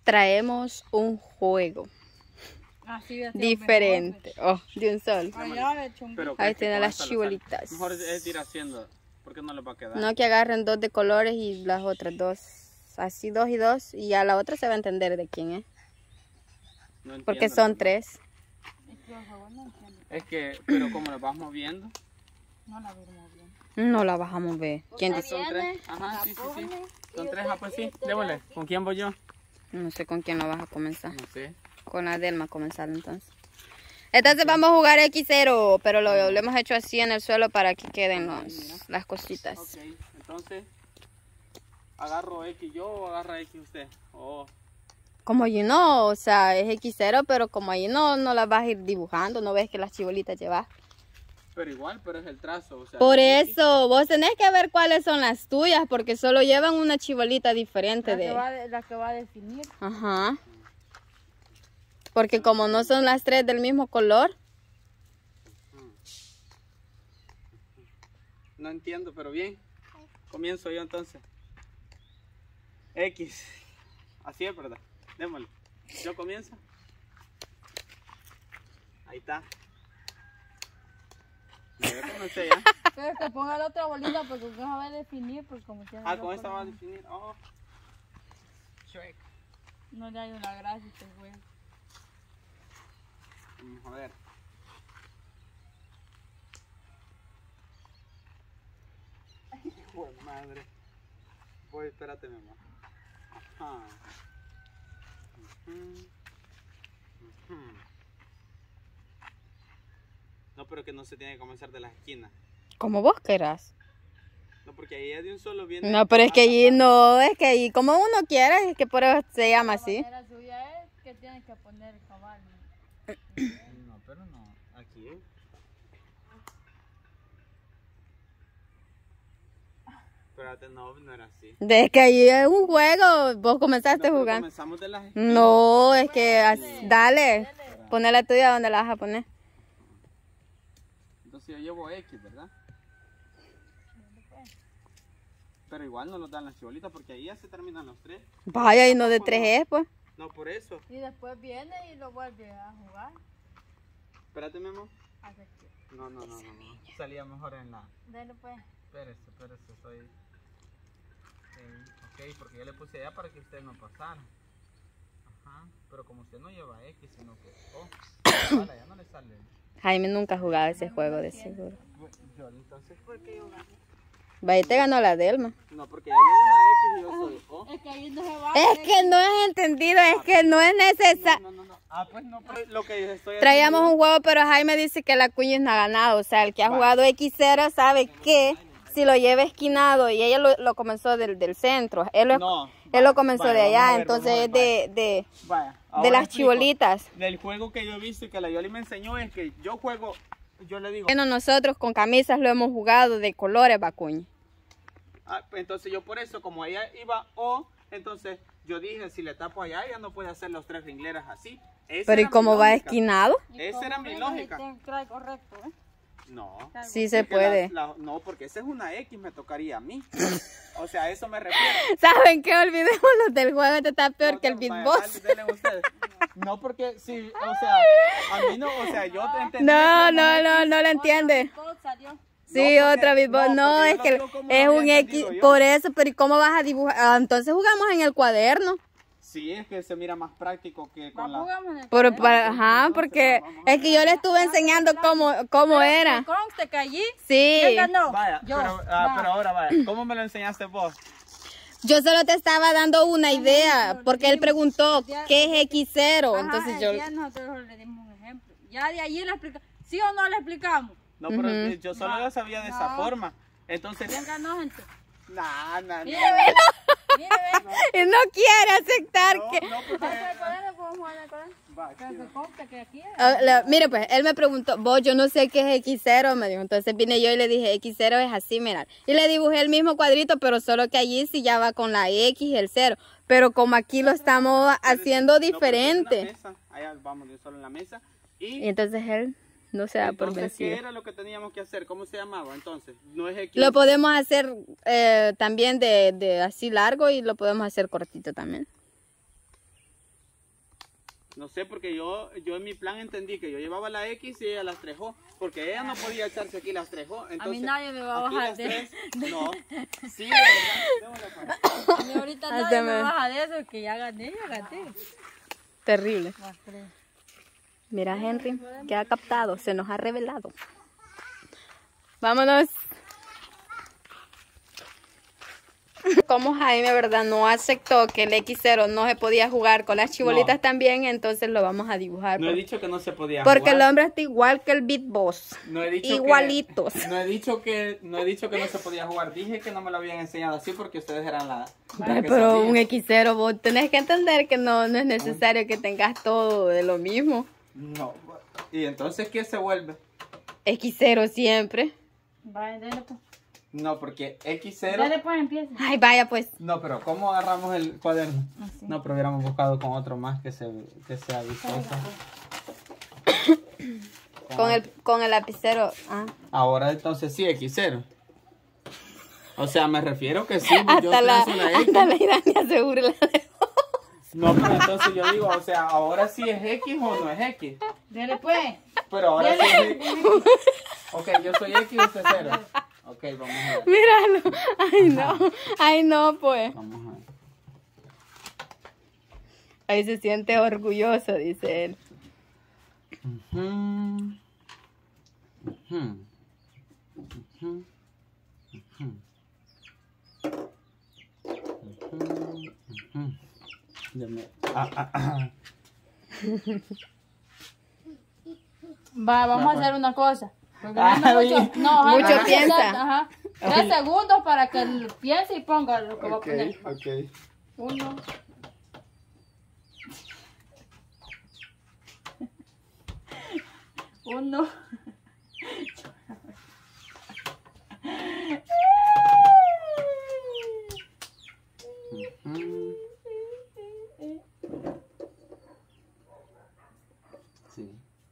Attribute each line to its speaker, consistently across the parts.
Speaker 1: traemos un juego diferente. Oh, de un sol. Ahí tienen las chibolitas.
Speaker 2: Mejor es ir haciendo, porque no les va a quedar.
Speaker 1: No, que agarren 2 de colores y las otras 2. Así 2 y 2. Y ya la otra se va a entender de quién es.
Speaker 2: No entiendo,
Speaker 1: porque son 3.
Speaker 2: Es que, pero como las vas moviendo.
Speaker 3: No la veo bien.
Speaker 1: No la vas a mover. ¿Quién dice?
Speaker 2: Son 3. Ajá, sí. Son 3, pues sí. Démosle. ¿Con quién voy yo?
Speaker 1: No sé con quién lo vas a comenzar.
Speaker 2: No sé.
Speaker 1: Con la Delma comenzar entonces. Entonces vamos a jugar X0, pero lo hemos hecho así en el suelo para que queden las cositas.
Speaker 2: Ok, entonces, ¿agarro X yo o agarra X usted? Oh.
Speaker 1: Como allí no, o sea, es X0, pero como allí no las vas a ir dibujando, no ves que las chibolitas llevas.
Speaker 2: Pero igual, pero es el trazo. O sea,
Speaker 1: por eso, vos tenés que ver cuáles son las tuyas, porque solo llevan una chibolita diferente
Speaker 3: la que va a definir.
Speaker 1: Ajá. Porque como no son las 3 del mismo color.
Speaker 2: No entiendo, pero bien. Comienzo yo entonces. X. Así es, ¿verdad? Démosle. Yo comienzo. Ahí está. Ya comencé ya.
Speaker 3: Pero que ponga la otra bolita porque con esa va a definir. Pues como
Speaker 2: con esta va a definir. Oh. Shrek.
Speaker 3: No le hay una gracia este juego.
Speaker 2: Vamos a ver. Hijo de madre. Voy, espérate, mi amor. Ajá. No, pero que no se tiene que comenzar de las esquinas.
Speaker 1: Como vos querás.
Speaker 2: No, porque ahí de un solo viene.
Speaker 1: No, pero es que allí no, es que allí como uno quiere, es que por eso se llama así.
Speaker 3: La manera suya es que tienes que poner el caballo.
Speaker 2: No, pero no. Aquí. Espérate, no era así.
Speaker 1: Es que allí es un juego, vos comenzaste jugando.
Speaker 2: Comenzamos de las esquinas.
Speaker 1: No, es que dale, poné la tuya donde la vas a poner.
Speaker 2: Entonces yo llevo X, ¿verdad? Pero igual no nos dan las chibolitas porque ahí ya se terminan los 3.
Speaker 1: Vaya, y no de 3 es, pues.
Speaker 2: No, por eso.
Speaker 3: Y después viene y lo vuelve a jugar.
Speaker 2: Espérate, mi amor.
Speaker 3: Así que.
Speaker 2: No. Salía mejor en la...
Speaker 3: Dale pues.
Speaker 2: Espérese, soy... Ok, porque yo le puse allá para que usted no pasara. Ajá, pero como usted no lleva X, sino que... Oh, vale, ya no le sale.
Speaker 1: Jaime nunca ha jugado ese juego de seguro.
Speaker 2: Yo, entonces...
Speaker 3: ¿Por qué yo gané?
Speaker 1: Vaya, te ganó la Delma.
Speaker 2: No, porque ya llevo una X y yo soy O.
Speaker 3: Es que ahí no se va.
Speaker 1: Es que no es entendido, es que no es necesario.
Speaker 2: No. Ah, pues no, pues lo que estoy
Speaker 1: Traíamos
Speaker 2: haciendo...
Speaker 1: un juego, pero Jaime dice que la cuña no ha ganado. O sea, el que ha jugado X0 sabe que si lo lleva esquinado, y ella lo comenzó del centro. Él lo comenzó de allá, entonces es de las chibolitas.
Speaker 2: Del juego que yo he visto y que la Yoli me enseñó es que yo juego, yo le digo...
Speaker 1: Bueno, nosotros con camisas lo hemos jugado de colores, Bacuña.
Speaker 2: Ah, entonces yo por eso, como ella iba O, entonces yo dije, si le tapo allá, ella no puede hacer los 3 ringleras así.
Speaker 1: Pero ¿y cómo va esquinado?
Speaker 2: Esa era mi lógica.
Speaker 3: Trae correcto, ¿eh?
Speaker 2: No.
Speaker 1: Sí se puede.
Speaker 2: No, porque esa es una X, me tocaría a mí. O sea, a eso me refiero.
Speaker 1: ¿Saben qué? Olvidémonos del juego, este está peor que el beatbox.
Speaker 2: No, porque sí, o sea, a mí no, o sea, yo entendí.
Speaker 1: No lo entiende.
Speaker 3: Todo salió.
Speaker 1: Sí, otra beatbox. No, es que es un X, por eso, pero ¿y cómo vas a dibujar? Ah, entonces jugamos en el cuaderno.
Speaker 2: Sí, es que se mira más práctico que con la...
Speaker 1: Ajá, porque es que yo le estuve enseñando cómo era.
Speaker 3: ¿Conste que allí?
Speaker 1: Sí.
Speaker 3: ¿Quién ganó?
Speaker 2: Vaya,
Speaker 3: Yo.
Speaker 2: pero ahora vaya, ¿cómo me lo enseñaste vos?
Speaker 1: Yo solo te estaba dando una idea, porque él preguntó qué es X0, entonces yo...
Speaker 3: Ya nosotros le dimos un ejemplo. Ya de allí le explicamos. ¿Sí o no le explicamos?
Speaker 2: No, pero yo solo lo sabía de esa forma. Entonces...
Speaker 3: ¿Quién ganó, gente?
Speaker 2: No.
Speaker 3: Mire,
Speaker 1: Y no quiere aceptar que... Mire pues, él me preguntó, vos, yo no sé qué es X0, me dijo. Entonces vine yo y le dije, X0 es así, mira. Y le dibujé el mismo cuadrito, pero solo que allí sí ya va con la X y el 0. Pero como aquí lo estamos haciendo diferente.
Speaker 2: Allá vamos de solo en la mesa.
Speaker 1: Y entonces él... No se da por vencido.
Speaker 2: ¿Qué era lo que teníamos que hacer? ¿Cómo se llamaba entonces? No es X.
Speaker 1: Lo podemos hacer también de así largo y lo podemos hacer cortito también.
Speaker 2: No sé, porque yo en mi plan entendí que yo llevaba la X y ella las 3O, porque ella no podía echarse aquí las 3O. Entonces,
Speaker 3: a mí nadie me va a bajar de eso.
Speaker 2: No, sí, de verdad.
Speaker 3: A mí ahorita nadie me baja de eso, que ya gané.
Speaker 1: Terrible. Mira, Henry, que ha captado, se nos ha revelado. Vámonos. Como Jaime, ¿verdad? No aceptó que el X0 no se podía jugar con las chibolitas también, entonces lo vamos a dibujar.
Speaker 2: No he dicho que no se podía
Speaker 1: porque
Speaker 2: jugar.
Speaker 1: el hombre está igual que el Big Boss.
Speaker 2: No he dicho
Speaker 1: igualitos.
Speaker 2: No he dicho que no se podía jugar. Dije que no me lo habían enseñado así porque ustedes eran la...
Speaker 1: Ay, pero un X0, vos tenés que entender que no es necesario que tengas todo de lo mismo.
Speaker 2: No. ¿Y entonces qué se vuelve?
Speaker 1: X0 siempre.
Speaker 3: Vaya, dale pues.
Speaker 2: No, porque X0...
Speaker 3: Dale pues, empieza.
Speaker 1: Ay, vaya pues.
Speaker 2: No, pero ¿cómo agarramos el cuaderno?
Speaker 3: Así.
Speaker 2: No, pero hubiéramos buscado con otro más que sea vistoso.
Speaker 1: Con el lapicero. Ah.
Speaker 2: Ahora entonces sí, X0. O sea, me refiero que sí, yo
Speaker 1: Hasta
Speaker 2: trazo la X.
Speaker 1: hasta la Irania se burla de vos.
Speaker 2: No, pero entonces yo digo, o sea, ahora sí es X o no es X.
Speaker 3: Dale pues.
Speaker 2: Pero ahora sí es X. Ok, yo soy X y usted 0. Ok, vamos a ver.
Speaker 1: Míralo. Ay, no. Ay, no, pues.
Speaker 2: Vamos a ver.
Speaker 1: Ahí se siente orgulloso, dice él.
Speaker 3: Va, vamos a hacer una cosa. Porque mucho
Speaker 1: piensa.
Speaker 3: Ajá. 3 segundos para que él piense y ponga lo que va a poner.
Speaker 2: Ok.
Speaker 3: 1. Uno.
Speaker 2: Sí.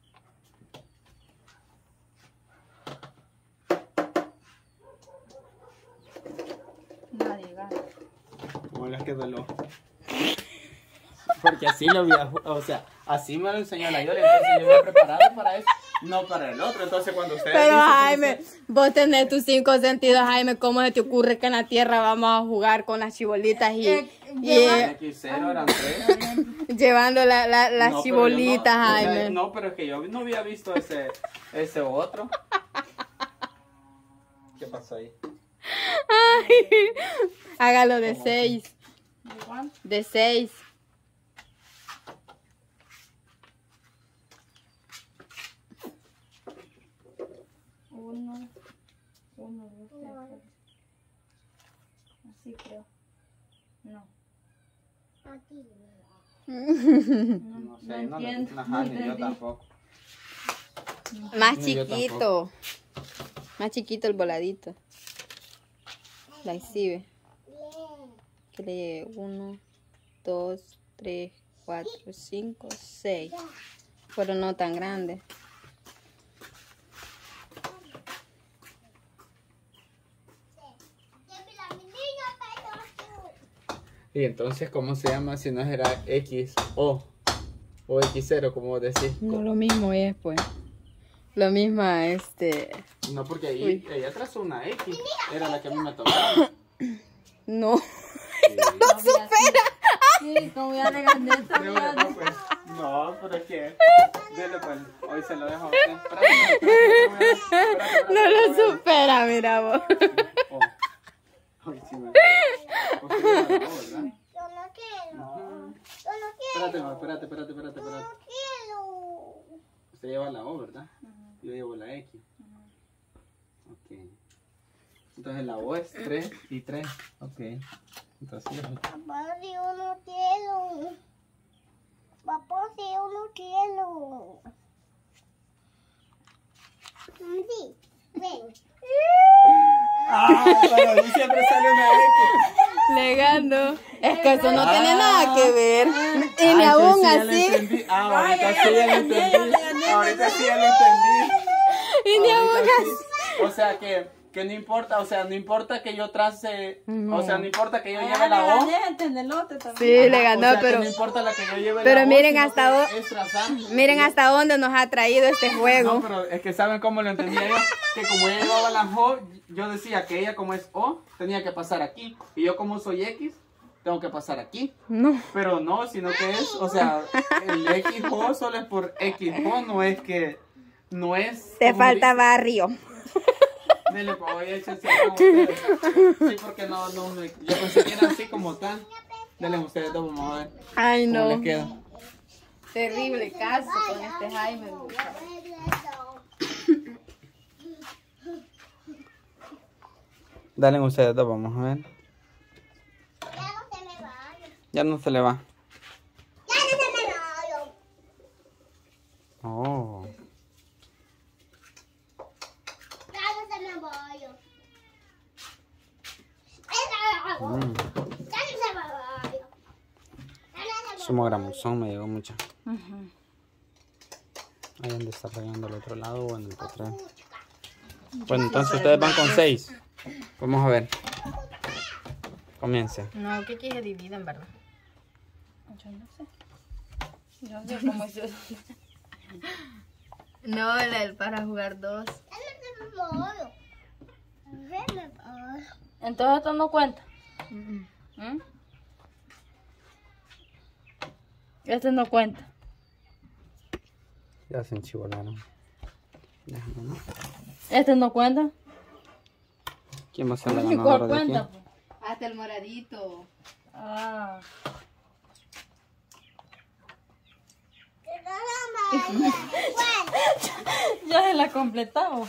Speaker 3: Nadie gana.
Speaker 2: ¿Cómo les quedó el ojo? Porque así lo había, o sea, así me lo enseñó la Yoli, entonces yo me he preparado para eso, no para el otro. Entonces cuando ustedes
Speaker 1: Pero
Speaker 2: dicen,
Speaker 1: Jaime, vos tenés tus 5 sentidos, Jaime. ¿Cómo se te ocurre que en la tierra vamos a jugar con las chibolitas y
Speaker 2: X0 eran 3.
Speaker 1: llevando las
Speaker 2: No,
Speaker 1: chibolitas,
Speaker 2: pero yo no, o sea,
Speaker 1: Jaime?
Speaker 2: no, pero es que yo no había visto ese otro. ¿Qué pasó ahí?
Speaker 1: Ay, hágalo de 6.
Speaker 3: ¿De cuánto?
Speaker 1: De 6.
Speaker 3: Uno, dos, tres. Así creo. No.
Speaker 2: No sé, no
Speaker 3: entiendo,
Speaker 2: ajá,
Speaker 3: no
Speaker 2: ni yo
Speaker 3: entendí.
Speaker 2: tampoco.
Speaker 1: Más
Speaker 2: Ni yo
Speaker 1: chiquito. Más chiquito el voladito. La exhibe. Que le llegue 1, 2, 3, 4, 5, 6. Pero no tan grande.
Speaker 2: Y entonces, ¿cómo se llama si no era X o X0, como decís?
Speaker 1: No, lo mismo es, pues. Lo mismo,
Speaker 2: No, porque ahí ella trazó una X, era la que a mí me tocaba.
Speaker 1: No.
Speaker 3: No supera. Sí, como ya le gané esta mierda.
Speaker 2: No, pero es que... Dele, pues, hoy se lo dejo a usted. Espérate,
Speaker 1: No lo supera, mira vos.
Speaker 2: Ay, sí me... Usted lleva la O, ¿verdad?
Speaker 4: Yo no quiero.
Speaker 2: No.
Speaker 4: Yo no quiero.
Speaker 2: Espérate.
Speaker 4: No quiero.
Speaker 2: Usted lleva la O, ¿verdad? Yo llevo la X. Ok. Entonces la O es 3 y 3. Ok. Entonces...
Speaker 4: Papá, si yo no quiero. Papá, si yo no quiero. Sí, ven.
Speaker 2: Pero ahí siempre sale una X.
Speaker 1: Negando. Es que eso no tiene nada que ver. Y ni aún así.
Speaker 2: Ahorita sí ya lo entendí. Ahorita sí ya lo entendí.
Speaker 1: Y ni aún
Speaker 2: Ahorita
Speaker 1: así.
Speaker 2: sí. O sea que que no importa, o sea, no importa que yo trace, o sea, no importa que yo lleve
Speaker 3: Ah,
Speaker 2: la O.
Speaker 3: le gané, en el lote también.
Speaker 1: Sí, le ganó,
Speaker 2: o sea,
Speaker 1: pero...
Speaker 2: que no importa la que yo lleve
Speaker 1: pero
Speaker 2: la O,
Speaker 1: miren
Speaker 2: sino
Speaker 1: hasta
Speaker 2: que es trazar.
Speaker 1: Miren hasta dónde nos ha traído este juego.
Speaker 2: No, pero es que saben cómo lo entendía yo, que como ella llevaba la O, yo decía que ella como es O, tenía que pasar aquí, y yo como soy X, tengo que pasar aquí.
Speaker 1: No.
Speaker 2: Pero no, sino que es, o sea, el XO solo es por XO, no es que, no es...
Speaker 1: Te
Speaker 2: como
Speaker 1: falta
Speaker 2: dice-
Speaker 1: barrio.
Speaker 2: Dile, pues voy a echar así como ustedes. Sí, porque no, yo pensé que era así como tal. Denle ustedes dos, vamos a ver
Speaker 1: Ay,
Speaker 2: cómo
Speaker 1: no.
Speaker 2: les queda.
Speaker 1: Terrible caso con este Jaime.
Speaker 2: Dale ustedes dos, vamos a ver.
Speaker 4: Ya no se me va.
Speaker 2: Ya no se le va.
Speaker 4: Ya no se me va.
Speaker 2: Oh.
Speaker 4: Ya no se me va.
Speaker 2: Mm.
Speaker 4: Ya no se me va.
Speaker 2: Sumo gramuzón me llegó mucho. Ahí han desarrollando el otro lado o en el potrero. Bueno, entonces ustedes van con 6. Vamos a ver. Comience.
Speaker 1: No, ¿qué se divide en verdad?
Speaker 3: Yo no sé. Yo no sé cómo es eso.
Speaker 1: No, el para jugar 2.
Speaker 4: Ya no se me va. Se me va.
Speaker 3: Entonces esto no cuenta. ¿Mm? Este no cuenta.
Speaker 2: Ya se enchivolaron. Déjame, ¿no?
Speaker 3: Este no cuenta.
Speaker 2: ¿Quién va a ser la
Speaker 3: ¿Y
Speaker 2: ganadora
Speaker 3: cuál
Speaker 2: de aquí?
Speaker 3: cuenta? Pues?
Speaker 1: Hasta el moradito.
Speaker 3: Ah. Ya se la completamos.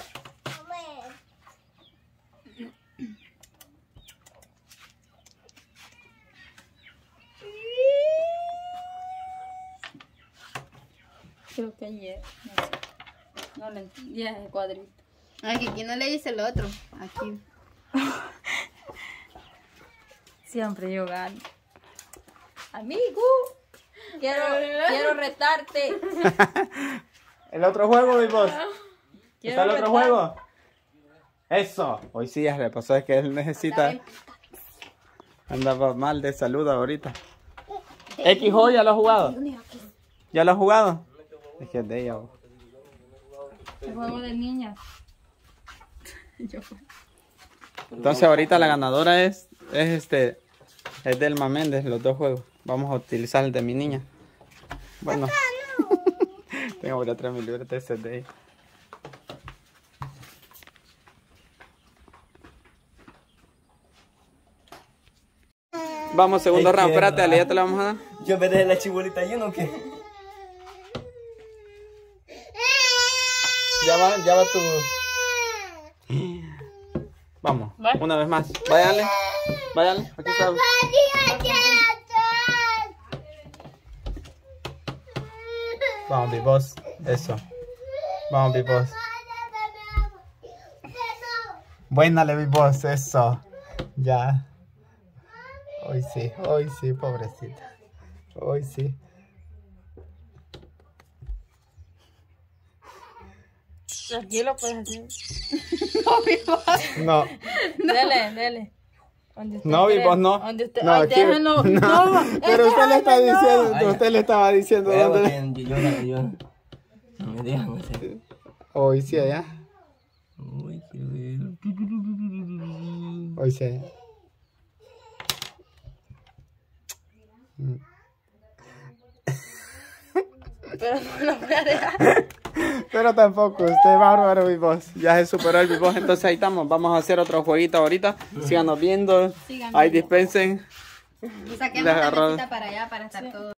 Speaker 3: Creo que ayer. No sé. No le entendí ese cuadrito.
Speaker 1: Ay, que aquí no le dice el otro. Aquí.
Speaker 3: Siempre yo gano. Amigo, quiero retarte.
Speaker 2: ¿El otro juego, mi voz?
Speaker 3: Quiero
Speaker 2: ¿Está el otro
Speaker 3: retar.
Speaker 2: juego? Eso. Hoy sí ya le pasó, es que él necesita... Andaba mal de salud ahorita. XO ya lo ha jugado. ¿Ya lo ha jugado? Es que es de ella.
Speaker 3: El juego de niñas.
Speaker 2: Entonces ahorita la ganadora es Delma Méndez, los dos juegos. Vamos a utilizar el de mi niña. Bueno. Tengo por atrás mi libreta, ese es de ella. Vamos, segundo round. Espérate, Ale, ya te la vamos a dar.
Speaker 5: Yo me dejé la chibolita lleno, ¿o qué?
Speaker 2: Ya va tu... Vamos, una vez más. Váyale, váyale. Aquí está. Vamos, Big Boss. Eso. Vamos, Big Boss. Buena, Big Boss. Eso. Ya. Hoy sí, pobrecita. Hoy sí.
Speaker 3: Tranquilo, puedes hacer.
Speaker 2: No.
Speaker 3: Dele. Donde usted
Speaker 2: No, Big
Speaker 3: crea.
Speaker 2: Boss, no.
Speaker 3: Donde usted...
Speaker 2: No,
Speaker 3: Ay,
Speaker 2: aquí-
Speaker 3: déjenlo.
Speaker 2: no. Pero usted le está diciendo, usted le estaba diciendo dónde.
Speaker 5: Yo. No me dejan hacer.
Speaker 2: Hoy sí, allá.
Speaker 5: Uy, quiero ver.
Speaker 2: Hoy sí.
Speaker 3: Pero no lo voy a dejar.
Speaker 2: Pero tampoco, usted es bárbaro, Big Boss. Ya se superó el Big Boss, entonces ahí estamos. Vamos a hacer otro jueguito ahorita. Síganos viendo.
Speaker 1: Sigan
Speaker 2: Ahí
Speaker 1: viendo.
Speaker 2: dispensen.
Speaker 1: Saquemos
Speaker 2: Le
Speaker 1: la
Speaker 2: agarró.
Speaker 1: mesita para allá para estar todos.